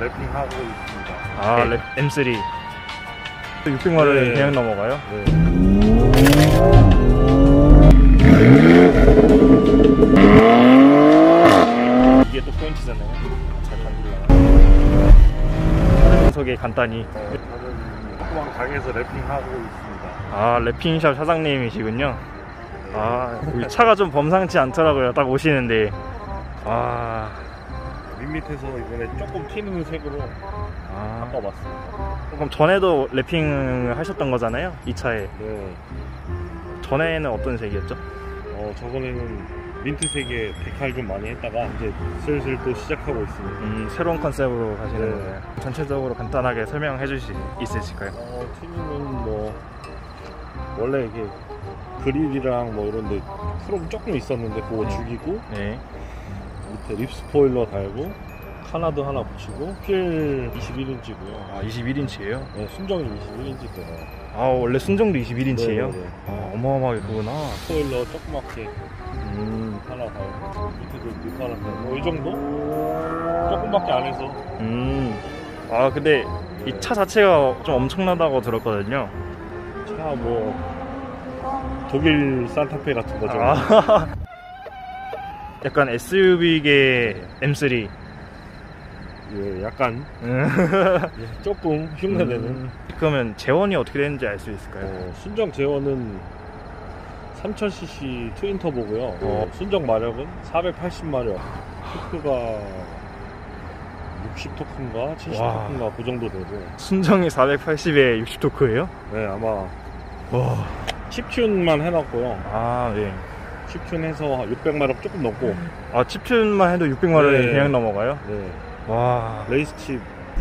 랩핑하고 있습니다. 아, 네. M3 600만원이 네. 그냥 넘어가요? 네. 이게 또 포인트잖아요. 잘 만들려나. 분석에 간단히. 저는 조그만 가게에서 랩핑하고 있습니다. 아, 랩핑샵 사장님이시군요. 아, 여기 차가 좀 범상치 않더라고요. 딱 오시는데. 아, 밋밋해서 이번에 조금 튀는 색으로 바꿔봤습니다. 그럼 전에도 랩핑 하셨던 거잖아요? 이 차에. 네. 전에는 어떤 색이었죠? 저번에는 민트색에 데칼 좀 많이 했다가 이제 슬슬 또 시작하고 있습니다. 새로운 컨셉으로 가시는 네. 거예요. 전체적으로 간단하게 설명해 주실 수 있으실까요? 튀는 뭐 원래 이게 그릴이랑 뭐 이런데 크롬 조금 있었는데 그거 죽이고 네. 밑에 립 스포일러 달고 카나드 하나 붙이고 휠 21인치고요. 아, 21인치예요? 네, 순정이 21인치고요. 아, 원래 순정도 21인치예요? 네네네. 아, 어마어마하게 크구나. 스포일러 조그맣게 하나 달고 밑에도 밑 하나 달고 뭐 이 정도? 조금밖에 안 해서. 아, 근데 이 차 자체가 좀 엄청나다고 들었거든요. 차 뭐 독일 산타페 같은 거죠. 아, 약간 SUV계 M3. 예, 약간 예, 조금 흉내내는. 그러면 재원이 어떻게 되는지 알 수 있을까요? 순정 제어는 3000cc 트윈 터보고요. 순정 마력은 480마력. 토크가 60토크인가 70토크인가 그 정도 되고. 순정이 480에 60토크예요? 네, 아마 와. 칩튠만 해놨고요. 아, 네. 칩튠 해서 600마력 조금 넘고. 아, 칩튠만 해도 600만원이 네. 그냥 넘어가요? 네. 와. 레이스 칩.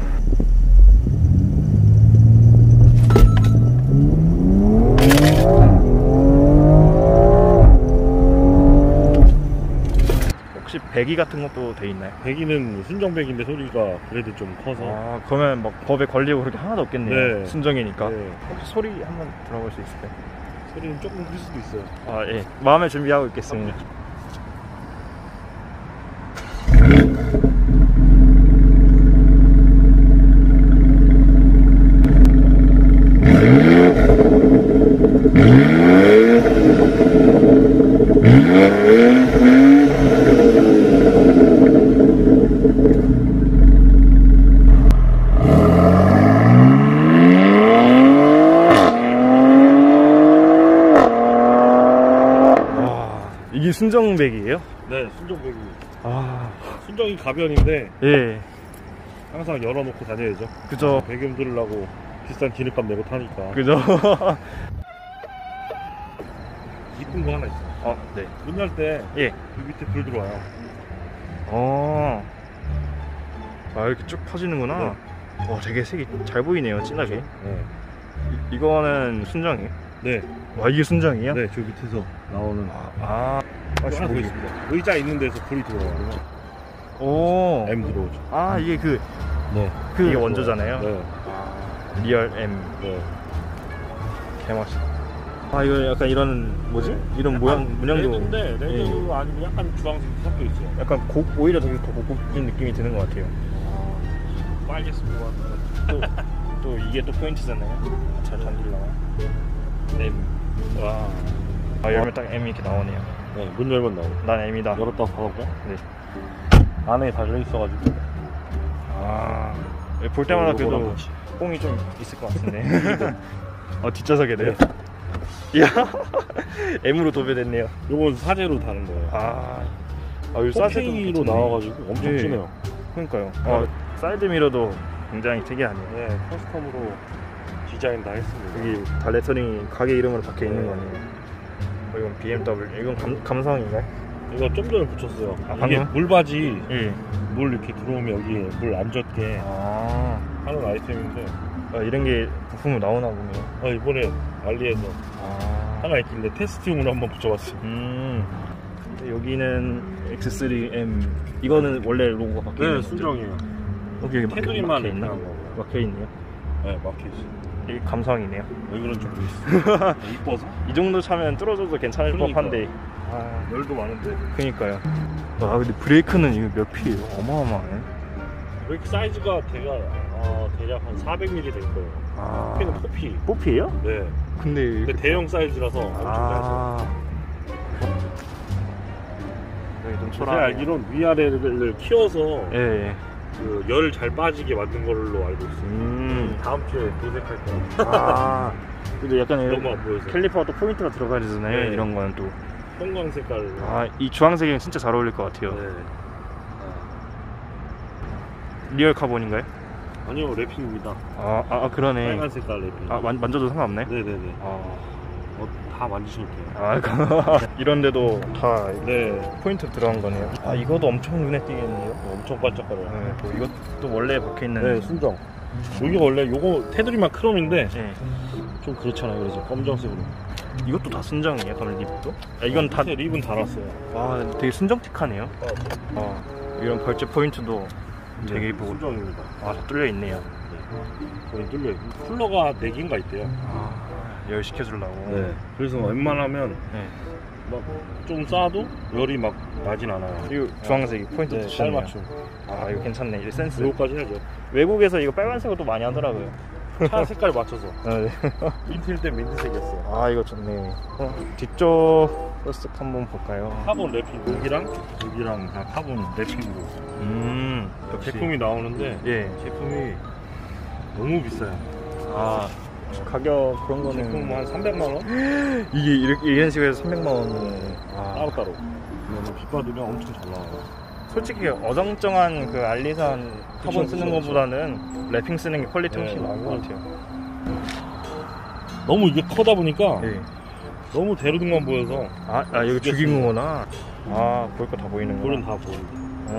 혹시 배기 같은 것도 돼 있나요? 배기는 순정 배기인데 소리가 그래도 좀 커서. 아, 그러면 막 법에 걸리고 그렇게 하나도 없겠네요. 네. 순정이니까. 네. 혹시 소리 한번 들어볼 수 있을까요? 소리는 조금 클 수도 있어요. 아, 예. 마음의 준비하고 있겠습니다. 이게 순정백이에요? 네, 순정 배기. 아, 순정이 가변인데 예. 항상 열어놓고 다녀야죠. 그죠. 배경 들으려고 비싼 기름값 내고 타니까. 그죠. 이쁜 거 하나 있어요. 아, 네. 문 열 때 예. 그 밑에 불 들어와요. 아, 이렇게 쭉 퍼지는구나. 네. 와, 되게 색이 잘 보이네요, 진하게. 네. 이거는 순정이에요? 네. 와, 이게 순정이에요? 네, 저 밑에서 나오는. 아, 하나 더 있습니다. 의자 있는 데서 불이 들어와요. 오. M 들어오죠. 아, 이게 네. 이게 원조잖아요? 네. 리얼 M. 네. 개맛있다. 아, 이거 약간 이런, 뭐지? 이런 문양도. 레드인데 레드 아니고 약간 주황색 섞여 있어요. 약간 오히려 더 고급진 느낌이 드는 것 같아요. 빨겠습니다. 또 이게 또 포인트잖아요. 잘 만들려나? M. 와. 아, 열면 딱 M 이렇게 나오네요. 네, 문 열면 나오고. 난 M이다. 열었다 닫아볼까? 네. 안에 달려있어가지고. 아, 볼 때마다 그래도 뽕이 좀 있을 것 같은데. 뒷좌석에도요? 네. 이야, M으로 도배됐네요. 요건 사제로 다는 거예요. 여기 사제로 나와가지고 엄청 네. 진해요. 그러니까요. 사이드 미러도 굉장히 특이하네요. 네, 커스텀으로 디자인 다 했습니다. 여기 다 레터링이 가게 이름으로 박혀 있는 네. 거네요. 이건 BMW. 이건 감성인가요? 이거 좀 전에 붙였어요. 아, 이게 방금? 물바지, 예. 물 이렇게 들어오면 여기에 물 안 젖게 하는 아이템인데. 이런 게 부품으로 나오나 보네요. 이번에 알리에서 하나 있길래 테스팅으로 한번 붙여봤어요. 근데 여기는 X3M. 이거는 원래 로고가 박혀 있는 네, 거죠? 순정이에요. 여기 테두리만 있나? 있는 거고. 막혀 있네요. 네, 막혀있어요. 이게 감성이네요. 여기는 좀 있어요. 이뻐서. 이 정도 차면 뚫어줘도 괜찮을 그러니까. 법한데. 열도 많은데. 그니까요. 근데 브레이크는 이거 몇 P예요? 어마어마하네. 브레이크 사이즈가 대략 한 400mm 될 거예요. 아, 커피는 커피. 뽀피예요? 네. 근데 근데 대형 사이즈라서 엄청 잘 써. 여기 좀 제가 초라하네요. 알기론 위아래를 키워서 예, 예. 그 열 잘 빠지게 만든 걸로 알고 있어요. 다음 주에 도색할 거예요. 아, 근데 약간 너무 안 보여서. 캘리퍼가 또 포인트가 들어가야 되잖아요. 네. 이런 거는 또. 형광 색깔. 아, 이 주황색이랑 진짜 잘 어울릴 것 같아요. 네. 리얼 카본인가요? 아니요, 랩핑입니다. 그러네. 빨간 색깔 랩핑. 아, 만져도 상관없네? 네네네. 아, 다 만지셔도 돼요. 이런데도 다 네. 포인트 들어간 거네요. 아, 이거도 엄청 눈에 띄겠네요. 엄청 반짝거려요. 네, 또 이것도 원래 박혀있는. 네, 순정. 여기 원래 요거 테두리만 크롬인데 네. 좀 그렇잖아요. 그래서 검정색으로. 이것도 다 순정이에요, 그럼 립도? 이건 다. 밑에 립은 달았어요. 와, 되게 순정틱하네요. 이런 벌집 포인트도 되게 이쁘고. 순정입니다. 아, 다 뚫려 있네요. 거의 뚫려요. 쿨러가 4개인가 있대요. 열 시켜주려고. 네. 그래서 웬만하면 네. 막 좀 싸도 열이 막 나진 않아요. 이거 주황색이 포인트 네, 붙이네요. 깔맞춤. 아, 이거 괜찮네. 이 센스. 요거까지 해야죠. 외국에서 이거 빨간색으로 많이 하더라고요. 차 색깔 맞춰서. 네. 민트일 때 민트색이었어요. 아, 이거 좋네. 뒤쪽 모습 한번 볼까요? 카본 랩핑. 여기랑 다 카본 랩핑으로. 역시. 제품이 나오는데 예. 제품이 너무 비싸요. 아, 가격 그런 거는 제품 한 300만 원? 이게 이런 식으로 해서 300만 원. 따로따로. 그러면 빗 받으면 엄청 잘 나와요. 솔직히 어정쩡한 그 알리산 카본 그쵸, 쓰는 그쵸. 것보다는 랩핑 쓰는 게 퀄리티 네, 훨씬 나은 것 같아요. 너무 이게 커다 보니까 예. 너무 대로등만 보여서 여기 죽인 거구나. 보일 거 다 보이는 거. 볼은 다 보이는데.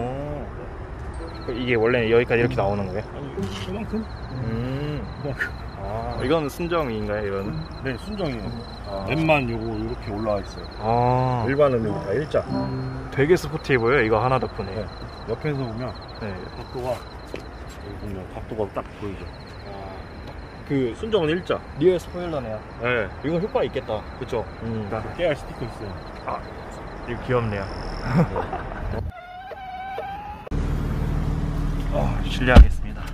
이게 원래 여기까지 이렇게 나오는 거예요? 아니 이만큼? 이만큼. 이건 순정인가요, 이거는? 네, 순정이에요. 랩만 요거 이렇게 올라와 있어요. 일반은 여기 다 일자. 되게 스포티해 보여요, 이거 하나 덕분에. 네. 옆에서 보면 네. 각도가 여기 보면 각도가 딱 보이죠. 그 순정은 일자. 리얼 스포일러네요. 네. 이거 효과 있겠다. 그쵸. 깨알 스티커 있어요. 이거 귀엽네요. 실례하겠습니다.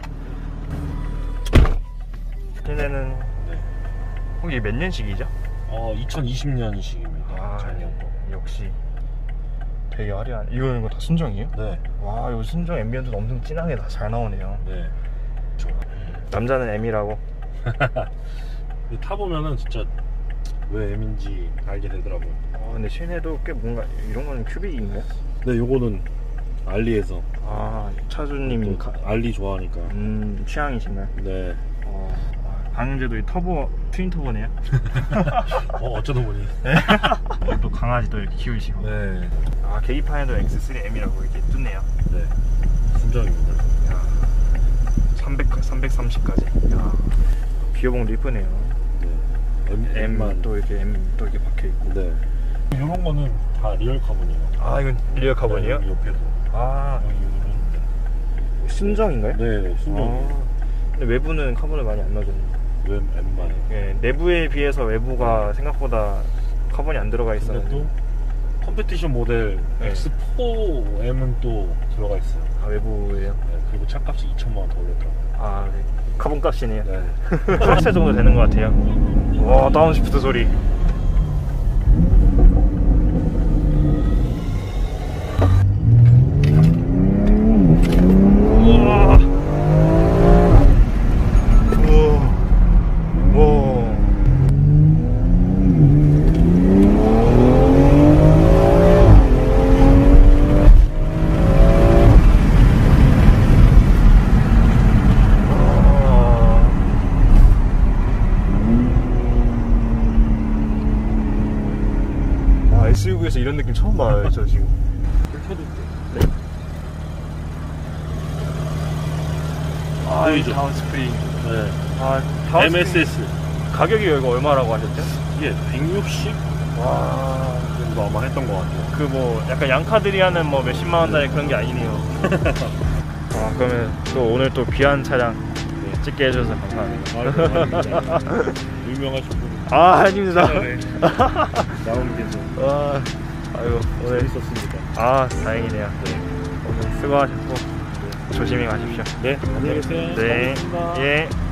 얘네는 혹시 몇 년식이죠? 2020년식입니다. 작년 거. 역시 되게 화려한. 이거 다 순정이에요? 네. 와, 이거 순정 앰비언트 엄청 진하게 다 잘 나오네요. 네. 남자는 M이라고. 근데 타보면은 진짜 왜 M인지 알게 되더라고요. 근데 시내도 꽤 뭔가 이런 거는 큐빅인가요? 네, 요거는 알리에서. 차주님 알리 좋아하니까. 취향이신가요? 네. 방금제도 이 터보 트윈 터보네요. 어쩌다 보니. 또 강아지도 이렇게 키우시고. 네. 계기판에도 X3M이라고 이렇게 뜨네요. 네. 순정입니다. 330까지. 비어봉도 이쁘네요. 네. M 또 이렇게 박혀 있고. 네. 이런 거는 다 리얼 카본이에요. 이건 리얼 카본이에요? 네, 옆에도. 여기 있는데. 순정인가요? 네, 순정. 근데 외부는 카본을 많이 안 넣어줬는데. 왜 M만? 예, 내부에 비해서 외부가 생각보다 카본이 안 들어가 근데 있었는데. 또 컴페티션 모델 네. X4M은 또 들어가 있어요. 외부예요? 네, 그리고 차값이 2천만 원 더 올렸더라고요. 네. 카본 값이네요. 네. 8세 정도 되는 것 같아요. 와, 다운시프트 소리. 우와. SUV에서 이런 느낌 처음 봐요, 저 지금. 네. 보이죠? 다운스프링. 네. 다운스프링. MSS. 가격이 이거 얼마라고 하셨죠? 이게 160? 와. 정도 아마 했던 것 같아요. 그 뭐 약간 양카들이 하는 뭐 몇십만 원짜리 그런 게 아니네요. 그러면 또 오늘 또 귀한 차량 찍게 해주셔서 감사합니다. 유명하신 분. 아닙니다. 나오면 괜찮아요. 아이고 오늘 재밌었습니다. 다행이네요. 오늘 수고하셨고. 조심히 가십시오. 네, 안녕히 계세요. 네. 고맙습니다. 예.